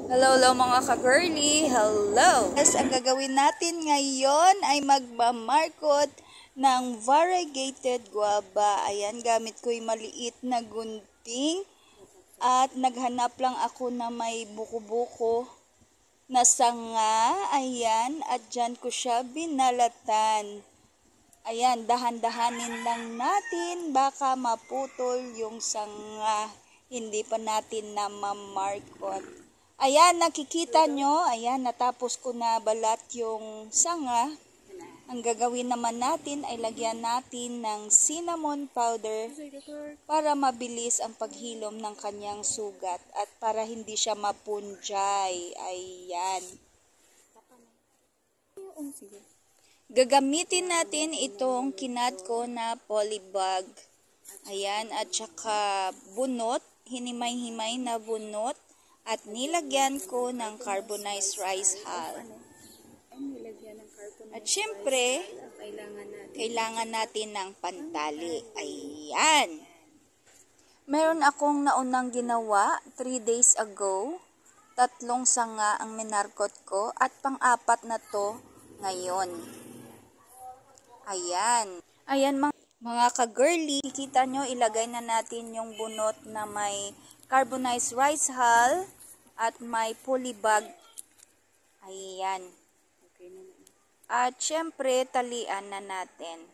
Hello, hello mga ka-girly! Hello! Yes, ang gagawin natin ngayon ay magmamarkot ng variegated guava. Ayan, gamit ko yung maliit na gunting at naghanap lang ako na may buko-buko na sanga. Ayan, at dyan ko siya binalatan. Ayan, dahan-dahanin lang natin, baka maputol yung sanga. Hindi pa natin na mamarkot. Ayan, nakikita nyo, ayan, natapos ko na balat yung sanga. Ang gagawin naman natin ay lagyan natin ng cinnamon powder para mabilis ang paghilom ng kanyang sugat at para hindi siya mapunjay. Ayan. Gagamitin natin itong kinat ko na polybag. Ayan, at saka bunot, hinimay-himay na bunot. At nilagyan ko ng carbonized rice hull. At syempre, kailangan natin ng pantali. Ayan. Meron akong naunang ginawa 3 days ago. 3 sanga ang minarkot ko at pang-apat na to ngayon. Ayan. Ayan mga ka-girly, kikita nyo, ilagay na natin yung bunot na may carbonized rice hull at may polybag. Ayan. At syempre, talian na natin.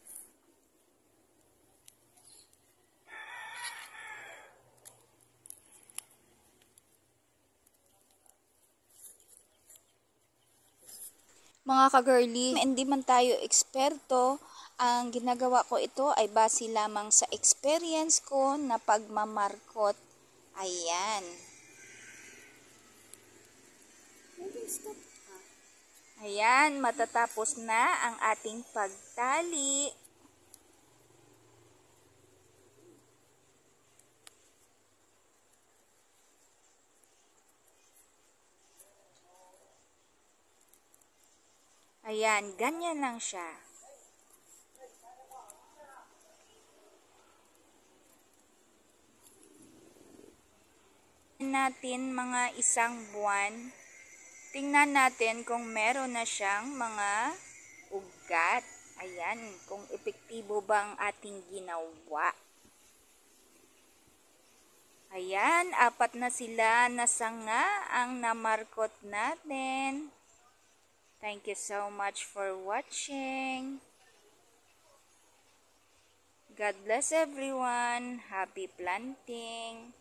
Mga ka-girly, hindi man tayo eksperto, ang ginagawa ko ito ay base lamang sa experience ko na pagmamarkot. Ayan. Ayan, matatapos na ang ating pagtali. Ayan, ganyan lang siya. Natin mga 1 buwan. Tingnan natin kung meron na siyang mga ugat. Ayan, kung epektibo bang ating ginawa. Ayan, 4 na sila na sanga ang namarkot natin. Thank you so much for watching. God bless everyone. Happy planting.